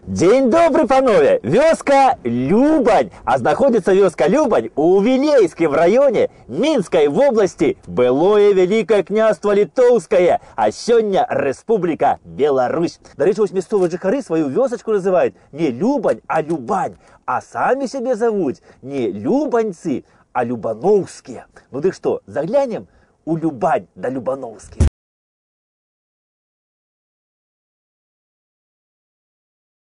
Дзень добры, панове! Вёска Любань! А знаходзіцца вёска Любань у Вілейскім раёне Мінскай вобласці. Былое Вялікае княства Літоўскае, а сёння Рэспубліка Беларусь. Дарэчы, вось мясцовыя жыхары сваю вёсачку называюць не Любань, а Любань. А самі сябе завуць не любаньцы, а любановскія. Ну дык што, заглянем у Любань да Любановскіх.